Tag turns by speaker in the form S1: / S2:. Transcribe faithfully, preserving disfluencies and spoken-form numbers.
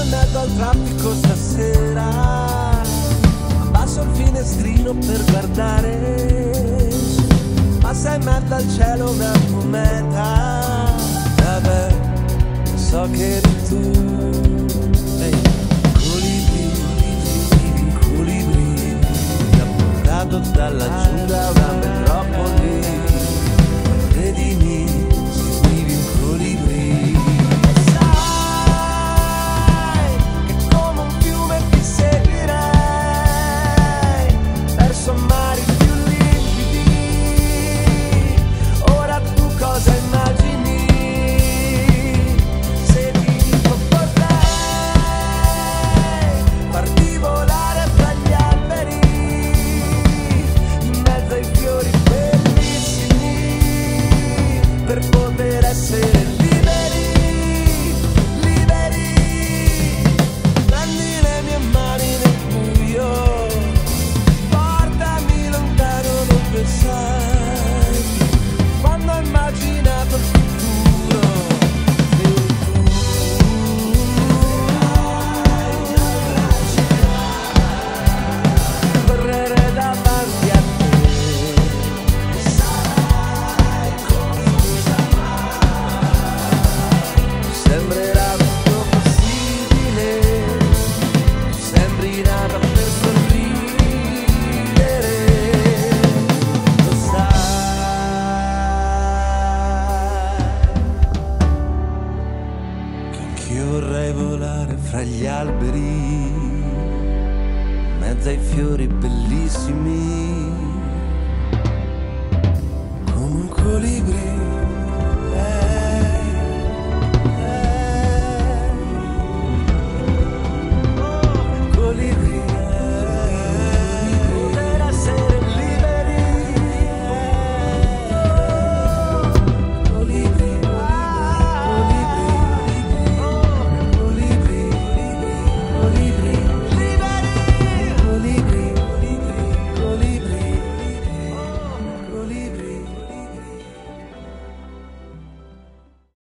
S1: mezzo al traffico stasera, abbasso il finestrino per guardare, passa in mezzo al cielo una cometa. Vabbè, so che eri tu. Hey. Colibri, colibri, ti ha portato dalla giungla una metropoli. Credimi, seguivi un colibri. Vorrei volare fra gli alberi, in mezzo ai fiori bellissimi, come un colibri. Eh, eh, oh, colibri, eh, poter essere liberi. Eh, colibri. Colibri.